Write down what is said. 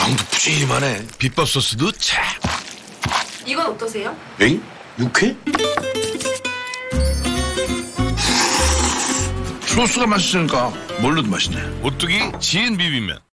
향도 푸짐하네. 비법 소스도 참. 이건 어떠세요? 에잉? 육회? 소스가 맛있으니까 뭘로도 맛있네. 오뚜기 지은 비빔면.